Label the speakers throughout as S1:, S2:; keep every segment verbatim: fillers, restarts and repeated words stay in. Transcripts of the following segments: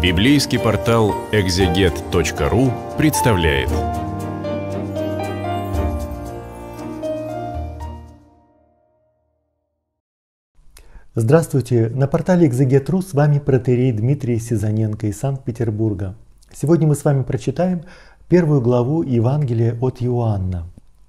S1: Библейский портал экзегет точка ру представляет.
S2: Здравствуйте! На портале экзегет точка ру с вами протоиерей Дмитрий Сизаненко из Санкт-Петербурга. Сегодня мы с вами прочитаем первую главу Евангелия от Иоанна.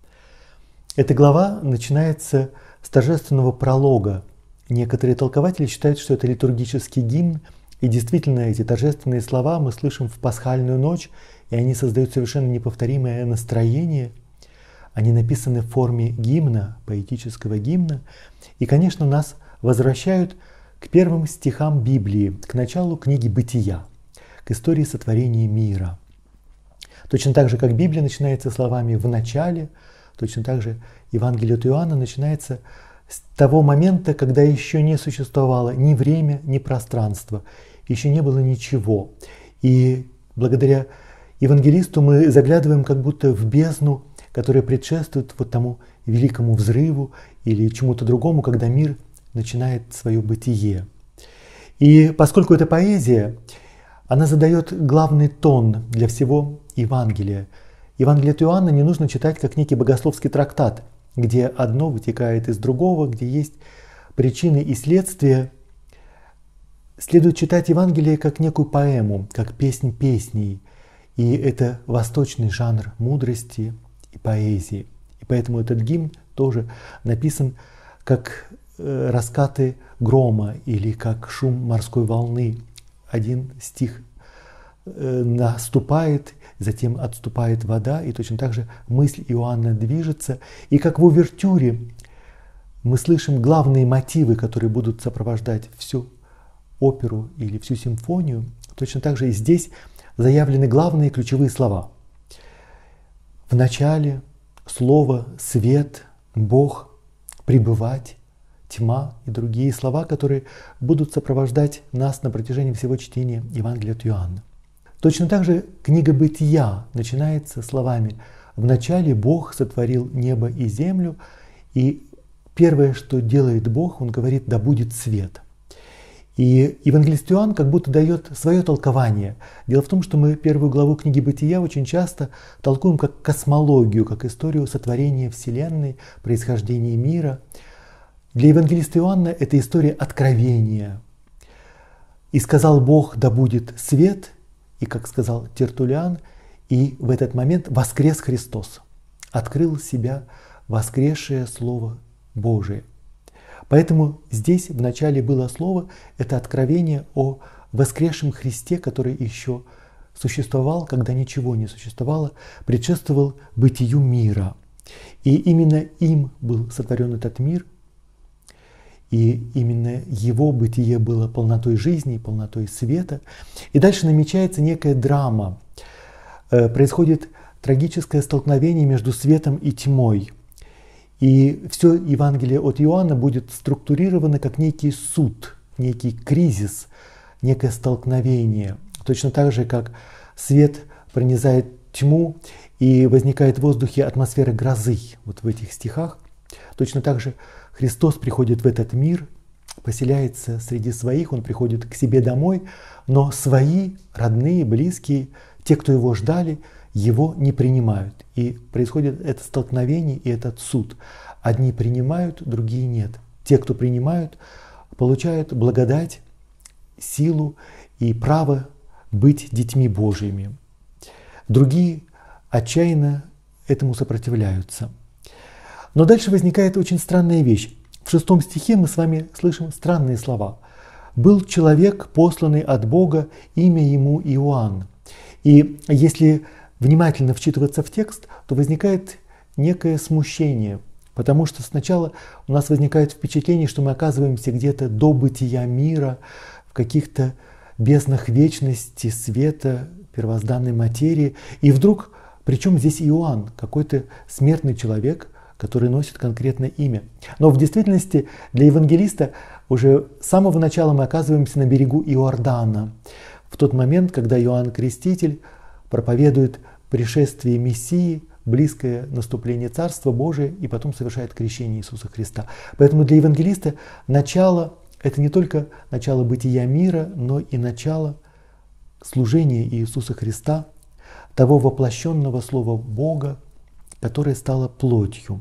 S2: Эта глава начинается с торжественного пролога. Некоторые толкователи считают, что это литургический гимн, и действительно эти торжественные слова мы слышим в пасхальную ночь, и они создают совершенно неповторимое настроение. Они написаны в форме гимна, поэтического гимна, и, конечно, нас возвращают к первым стихам Библии, к началу книги «Бытия», к истории сотворения мира. Точно так же, как Библия начинается словами «в начале», точно так же Евангелие от Иоанна начинается с того момента, когда еще не существовало ни время, ни пространство, еще не было ничего. И благодаря евангелисту мы заглядываем как будто в бездну, которая предшествует вот тому великому взрыву или чему-то другому, когда мир начинает свое бытие. И поскольку это поэзия, она задает главный тон для всего Евангелия. Евангелие от Иоанна не нужно читать как некий богословский трактат, где одно вытекает из другого, где есть причины и следствия. Следует читать Евангелие как некую поэму, как песнь песней. И это восточный жанр мудрости и поэзии. И поэтому этот гимн тоже написан как раскаты грома или как шум морской волны. Один стих наступает, затем отступает вода, и точно так же мысль Иоанна движется. И как в увертюре мы слышим главные мотивы, которые будут сопровождать всю оперу или всю симфонию, точно так же и здесь заявлены главные ключевые слова. В начале слово, свет, Бог, пребывать, тьма и другие слова, которые будут сопровождать нас на протяжении всего чтения Евангелия от Иоанна. Точно так же книга «Бытия» начинается словами «В начале Бог сотворил небо и землю», и первое, что делает Бог, Он говорит «да будет свет». И евангелист Иоанн как будто дает свое толкование. Дело в том, что мы первую главу книги «Бытия» очень часто толкуем как космологию, как историю сотворения Вселенной, происхождения мира. Для евангелиста Иоанна это история откровения. «И сказал Бог, да будет свет», и, как сказал Тертуллиан, и в этот момент воскрес Христос, открыл себя воскресшее Слово Божие. Поэтому здесь в начале было слово, это откровение о воскресшем Христе, который еще существовал, когда ничего не существовало, предшествовал бытию мира. И именно им был сотворен этот мир, и именно его бытие было полнотой жизни, полнотой света. И дальше намечается некая драма. Происходит трагическое столкновение между светом и тьмой. И все Евангелие от Иоанна будет структурировано как некий суд, некий кризис, некое столкновение. Точно так же, как свет пронизает тьму и возникает в воздухе атмосфера грозы, вот в этих стихах. Точно так же Христос приходит в этот мир, поселяется среди своих, Он приходит к себе домой, но свои, родные, близкие, те, кто Его ждали, Его не принимают. И происходит это столкновение и этот суд. Одни принимают, другие нет. Те, кто принимают, получают благодать, силу и право быть детьми Божьими. Другие отчаянно этому сопротивляются. Но дальше возникает очень странная вещь. В шестом стихе мы с вами слышим странные слова. «Был человек, посланный от Бога, имя ему Иоанн». И если внимательно вчитываться в текст, то возникает некое смущение, потому что сначала у нас возникает впечатление, что мы оказываемся где-то до бытия мира, в каких-то безднах вечности, света, первозданной материи. И вдруг, причем здесь Иоанн, какой-то смертный человек, который носит конкретное имя. Но в действительности для евангелиста уже с самого начала мы оказываемся на берегу Иордана, в тот момент, когда Иоанн Креститель проповедует пришествие Мессии, близкое наступление Царства Божия, и потом совершает крещение Иисуса Христа. Поэтому для евангелиста начало – это не только начало бытия мира, но и начало служение Иисуса Христа, того воплощенного Слова Бога, которое стало плотью.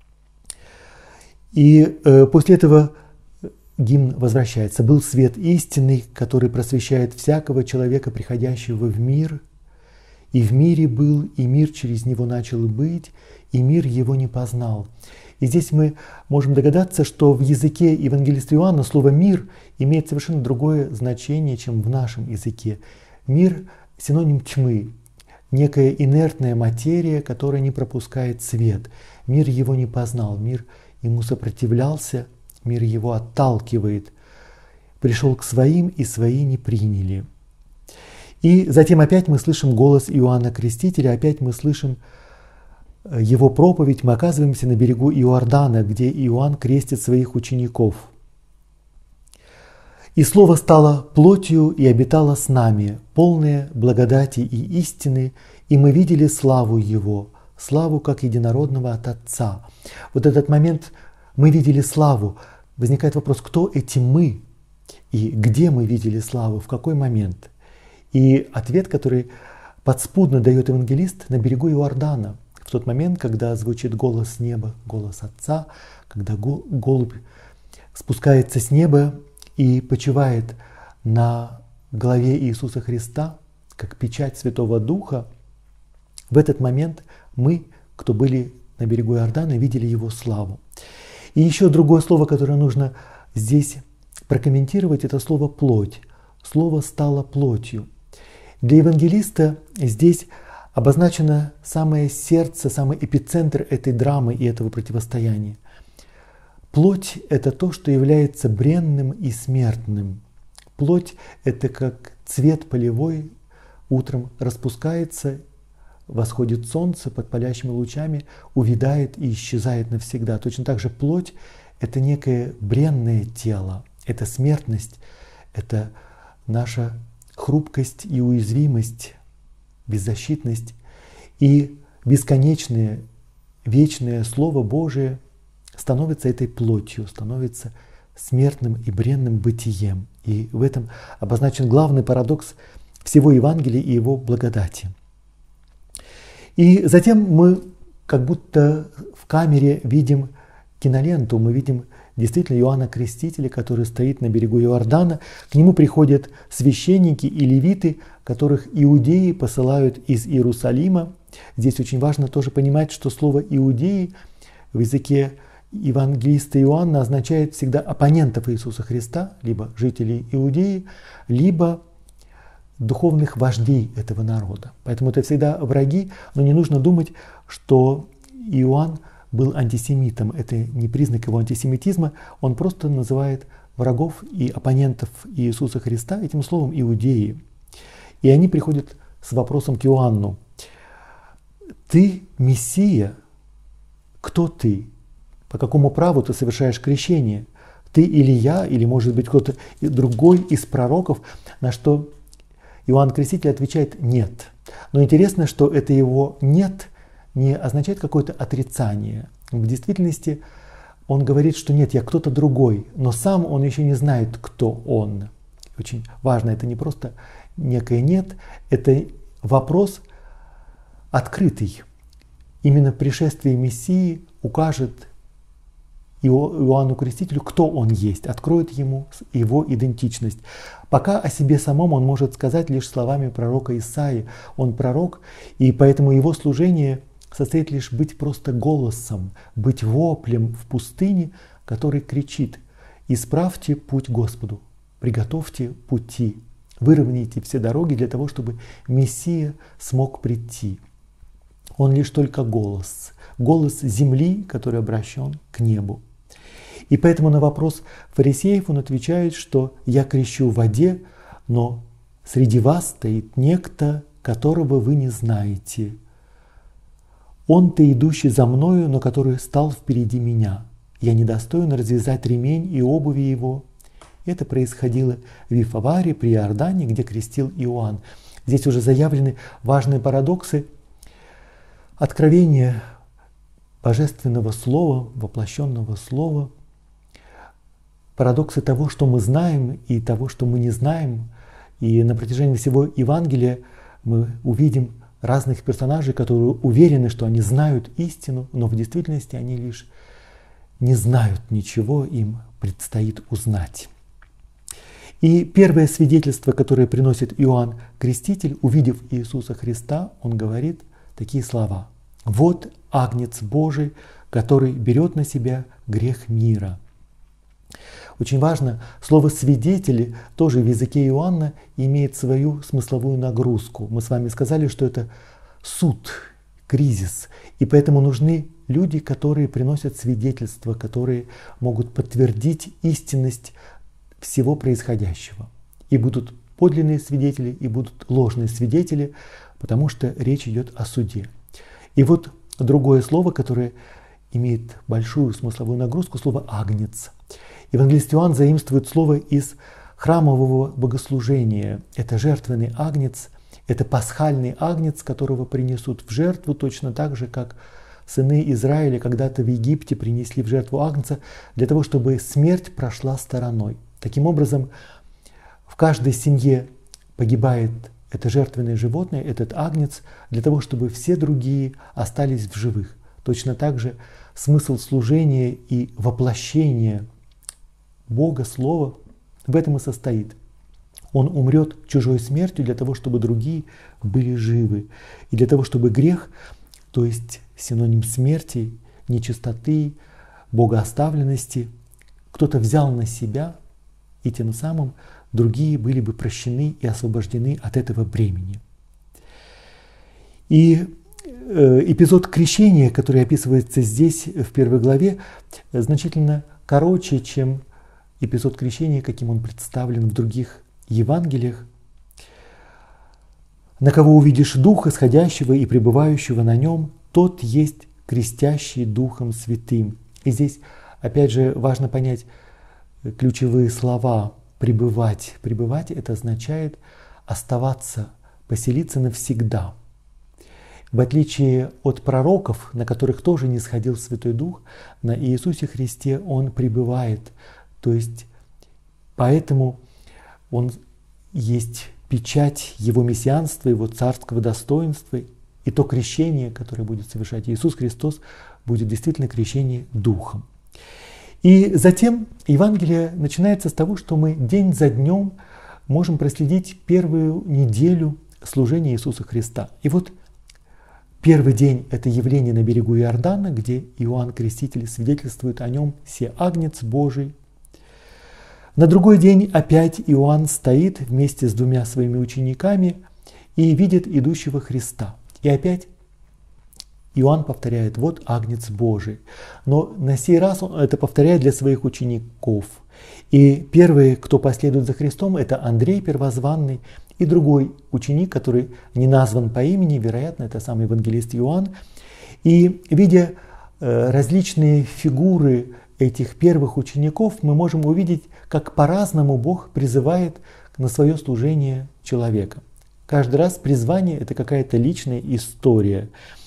S2: И э, после этого гимн возвращается. «Был свет истинный, который просвещает всякого человека, приходящего в мир. И в мире был, и мир через него начал быть, и мир его не познал». И здесь мы можем догадаться, что в языке евангелиста Иоанна слово «мир» имеет совершенно другое значение, чем в нашем языке. Мир – синоним тьмы, некая инертная материя, которая не пропускает свет. Мир его не познал, мир ему сопротивлялся, мир его отталкивает. Пришел к своим, и свои не приняли. И затем опять мы слышим голос Иоанна Крестителя, опять мы слышим его проповедь, мы оказываемся на берегу Иордана, где Иоанн крестит своих учеников. «И Слово стало плотью и обитало с нами, полное благодати и истины, и мы видели славу Его, славу как единородного от Отца». Вот этот момент «мы видели славу». Возникает вопрос, кто эти «мы» и где мы видели славу, в какой момент? И ответ, который подспудно дает евангелист на берегу Иордана, в тот момент, когда звучит голос с неба, голос Отца, когда голубь спускается с неба и почивает на голове Иисуса Христа, как печать Святого Духа, в этот момент мы, кто были на берегу Иордана, видели Его славу. И еще другое слово, которое нужно здесь прокомментировать, это слово «плоть». Слово стало плотью. Для евангелиста здесь обозначено самое сердце, самый эпицентр этой драмы и этого противостояния. Плоть – это то, что является бренным и смертным. Плоть – это как цвет полевой, утром распускается, восходит солнце под палящими лучами, увядает и исчезает навсегда. Точно так же плоть – это некое бренное тело, это смертность, это наша хрупкость и уязвимость, беззащитность, и бесконечное, вечное Слово Божие становится этой плотью, становится смертным и бренным бытием. И в этом обозначен главный парадокс всего Евангелия и его благодати. И затем мы как будто в камере видим киноленту, мы видим действительно Иоанна Крестителя, который стоит на берегу Иордана. К нему приходят священники и левиты, которых иудеи посылают из Иерусалима. Здесь очень важно тоже понимать, что слово «иудеи» в языке евангелиста Иоанна означает всегда оппонентов Иисуса Христа, либо жителей Иудеи, либо духовных вождей этого народа. Поэтому это всегда враги, но не нужно думать, что Иоанн был антисемитом. Это не признак его антисемитизма, он просто называет врагов и оппонентов Иисуса Христа этим словом «иудеи». И они приходят с вопросом к Иоанну: «Ты Мессия? Кто ты? По какому праву ты совершаешь крещение? Ты Илия, или, может быть, кто-то другой из пророков?» На что Иоанн Креститель отвечает «нет». Но интересно, что это его «нет» не означает какое-то отрицание. В действительности он говорит, что нет, я кто-то другой, но сам он еще не знает, кто он. Очень важно, это не просто некое «нет», это вопрос открытый. Именно пришествие Мессии укажет Иоанну Крестителю, кто он есть, откроет ему его идентичность. Пока о себе самом он может сказать лишь словами пророка Исаии. Он пророк, и поэтому его служение состоит лишь быть просто голосом, быть воплем в пустыне, который кричит: «Исправьте путь Господу, приготовьте пути, выровняйте все дороги для того, чтобы Мессия смог прийти». Он лишь только голос, голос земли, который обращен к небу. И поэтому на вопрос фарисеев он отвечает, что «я крещу в воде, но среди вас стоит некто, которого вы не знаете. Он-то идущий за мною, но который стал впереди меня. Я недостоин развязать ремень и обуви его». Это происходило в Вифаваре, при Иордане, где крестил Иоанн. Здесь уже заявлены важные парадоксы откровения Божественного Слова, воплощенного Слова, парадоксы того, что мы знаем, и того, что мы не знаем. И на протяжении всего Евангелия мы увидим разных персонажей, которые уверены, что они знают истину, но в действительности они лишь не знают ничего, им предстоит узнать. И первое свидетельство, которое приносит Иоанн Креститель, увидев Иисуса Христа, он говорит такие слова: «Вот Агнец Божий, который берет на себя грех мира». Очень важно, слово «свидетели» тоже в языке Иоанна имеет свою смысловую нагрузку. Мы с вами сказали, что это суд, кризис, и поэтому нужны люди, которые приносят свидетельства, которые могут подтвердить истинность всего происходящего. И будут подлинные свидетели, и будут ложные свидетели, потому что речь идет о суде. И вот другое слово, которое имеет большую смысловую нагрузку, слово «агнец». Евангелист Иоанн заимствует слово из храмового богослужения. Это жертвенный агнец, это пасхальный агнец, которого принесут в жертву точно так же, как сыны Израиля когда-то в Египте принесли в жертву агнца для того, чтобы смерть прошла стороной. Таким образом, в каждой семье погибает это жертвенное животное, этот агнец, для того, чтобы все другие остались в живых. Точно так же смысл служения и воплощения Бога, Слова в этом и состоит. Он умрет чужой смертью для того, чтобы другие были живы. И для того, чтобы грех, то есть синоним смерти, нечистоты, богооставленности, кто-то взял на себя, и тем самым другие были бы прощены и освобождены от этого бремени. И эпизод крещения, который описывается здесь в первой главе, значительно короче, чем эпизод крещения, каким он представлен в других Евангелиях. «На кого увидишь Духа Сходящего и пребывающего на нем, тот есть крестящий Духом Святым». И здесь, опять же, важно понять ключевые слова «пребывать». Пребывать — это означает оставаться, поселиться навсегда. В отличие от пророков, на которых тоже не сходил Святой Дух, на Иисусе Христе Он пребывает. То есть поэтому Он есть печать Его мессианства, Его царского достоинства. И то крещение, которое будет совершать Иисус Христос, будет действительно крещение Духом. И затем Евангелие начинается с того, что мы день за днем можем проследить первую неделю служения Иисуса Христа. И вот первый день — это явление на берегу Иордана, где Иоанн Креститель свидетельствует о нем: «Се агнец Божий». На другой день опять Иоанн стоит вместе с двумя своими учениками и видит идущего Христа. И опять Иоанн повторяет: «Вот Агнец Божий». Но на сей раз он это повторяет для своих учеников. И первые, кто последует за Христом, это Андрей Первозванный и другой ученик, который не назван по имени, вероятно, это сам евангелист Иоанн. И видя э, различные фигуры этих первых учеников, мы можем увидеть, как по-разному Бог призывает на свое служение человека. Каждый раз призвание — это какая-то личная история.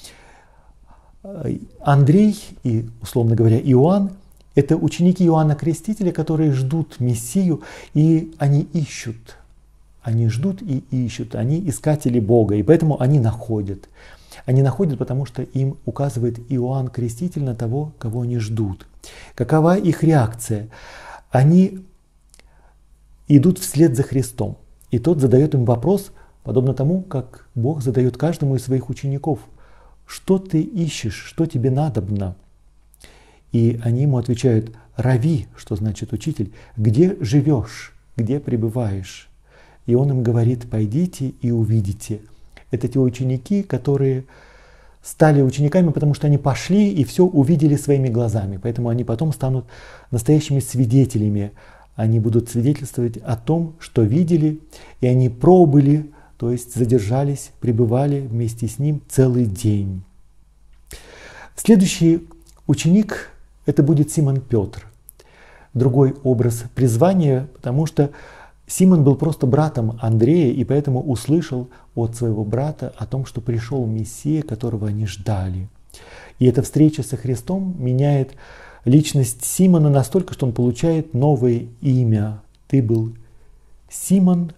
S2: Андрей и, условно говоря, Иоанн — это ученики Иоанна Крестителя, которые ждут Мессию, и они ищут. Они ждут и ищут, они искатели Бога, и поэтому они находят. Они находят, потому что им указывает Иоанн Креститель на того, кого они ждут. Какова их реакция? Они идут вслед за Христом, и тот задает им вопрос, подобно тому, как Бог задает каждому из своих учеников: «Что ты ищешь? Что тебе надобно?» И они ему отвечают: «Рави», что значит учитель, «где живешь, где пребываешь?» И он им говорит: «Пойдите и увидите». Это те ученики, которые стали учениками, потому что они пошли и все увидели своими глазами. Поэтому они потом станут настоящими свидетелями. Они будут свидетельствовать о том, что видели, и они пробыли, то есть задержались, пребывали вместе с ним целый день. Следующий ученик — это будет Симон Петр. Другой образ призвания, потому что Симон был просто братом Андрея, и поэтому услышал от своего брата о том, что пришел Мессия, которого они ждали. И эта встреча со Христом меняет личность Симона настолько, что он получает новое имя. Ты был Симон,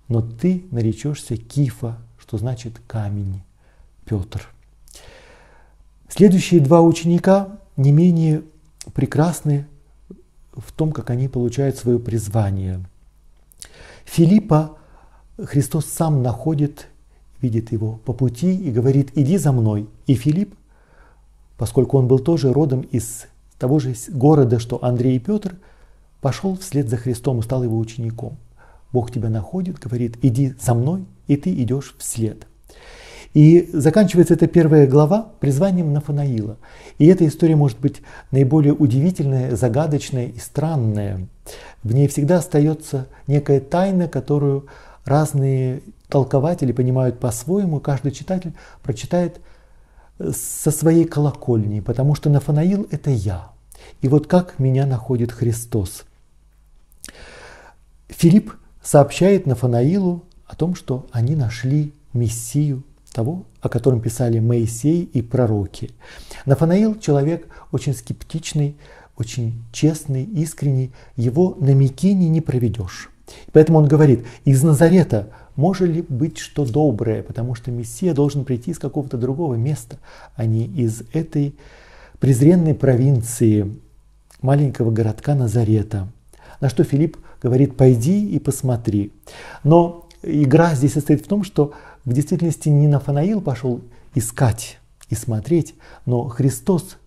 S2: но ты наречешься Кифа, что значит камень, Петр. Следующие два ученика не менее прекрасны в том, как они получают свое призвание. Филиппа Христос сам находит, видит его по пути и говорит: иди за мной. И Филипп, поскольку он был тоже родом из того же города, что Андрей и Петр, пошел вслед за Христом и стал его учеником. Бог тебя находит, говорит: иди за мной, и ты идешь вслед. И заканчивается эта первая глава призванием Нафанаила. И эта история может быть наиболее удивительная, загадочная и странная. В ней всегда остается некая тайна, которую разные толкователи понимают по-своему. Каждый читатель прочитает со своей колокольни, потому что Нафанаил — это я. И вот как меня находит Христос. Филипп сообщает Нафанаилу о том, что они нашли Мессию, того, о котором писали Моисей и пророки. Нафанаил — человек очень скептичный, очень честный, искренний. Его на Микине не проведешь. Поэтому он говорит: из Назарета может ли быть что доброе, потому что Мессия должен прийти из какого-то другого места, а не из этой презренной провинции, маленького городка Назарета. На что Филипп говорит: пойди и посмотри. Но игра здесь состоит в том, что в действительности не Нафанаил пошел искать и смотреть, но Христос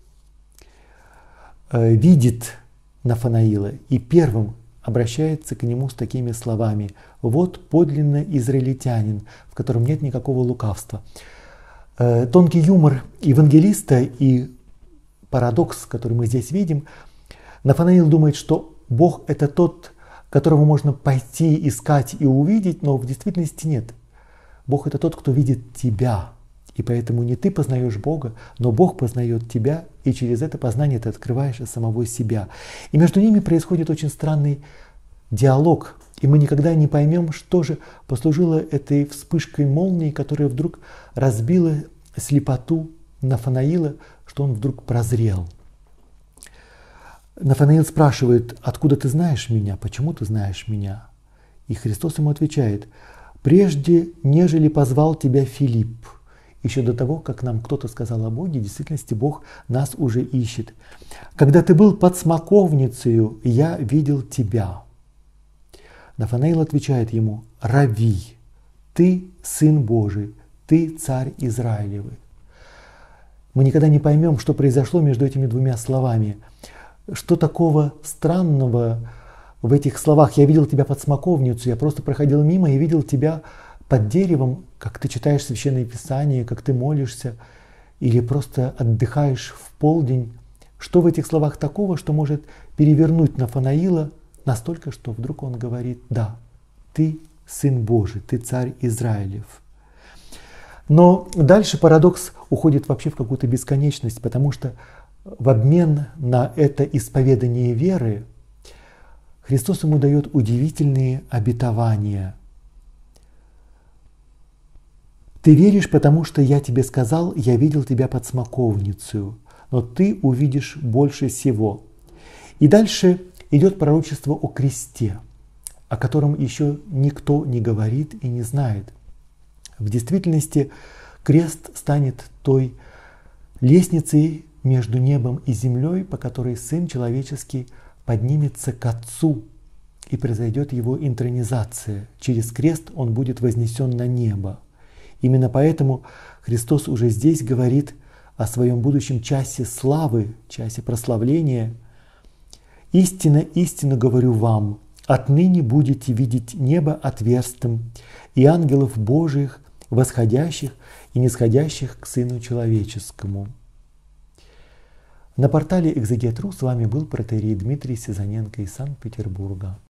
S2: видит Нафанаила и первым обращается к нему с такими словами: вот подлинно израильтянин, в котором нет никакого лукавства. Тонкий юмор евангелиста и парадокс, который мы здесь видим: Нафанаил думает, что Бог — это тот, которого можно пойти искать и увидеть, но в действительности нет. Бог — это тот, кто видит тебя. И поэтому не ты познаешь Бога, но Бог познает тебя, и через это познание ты открываешь самого себя. И между ними происходит очень странный диалог. И мы никогда не поймем, что же послужило этой вспышкой молнии, которая вдруг разбила слепоту Нафанаила, что он вдруг прозрел. Нафанаил спрашивает: откуда ты знаешь меня, почему ты знаешь меня? И Христос ему отвечает: прежде, нежели позвал тебя Филипп, еще до того, как нам кто-то сказал о Боге, в действительности Бог нас уже ищет. Когда ты был под смоковницею, я видел тебя. Нафанаил отвечает ему: Рави, ты Сын Божий, ты Царь Израилевый. Мы никогда не поймем, что произошло между этими двумя словами. Что такого странного в этих словах? Я видел тебя под смоковницу, я просто проходил мимо и видел тебя под деревом, как ты читаешь Священное Писание, как ты молишься, или просто отдыхаешь в полдень. Что в этих словах такого, что может перевернуть Нафанаила настолько, что вдруг он говорит: да, ты Сын Божий, ты Царь Израилев. Но дальше парадокс уходит вообще в какую-то бесконечность, потому что в обмен на это исповедание веры Христос ему дает удивительные обетования. Ты веришь, потому что я тебе сказал: я видел тебя под смоковницей, но ты увидишь больше всего. И дальше идет пророчество о кресте, о котором еще никто не говорит и не знает. В действительности крест станет той лестницей между небом и землей, по которой Сын Человеческий поднимется к Отцу, и произойдет его интронизация. Через крест он будет вознесен на небо. Именно поэтому Христос уже здесь говорит о своем будущем часе славы, часе прославления. «Истинно, истинно говорю вам, отныне будете видеть небо отверстым и ангелов Божиих, восходящих и нисходящих к Сыну Человеческому». На портале Экзегет точка ру с вами был протоиерей Дмитрий Сизаненко из Санкт-Петербурга.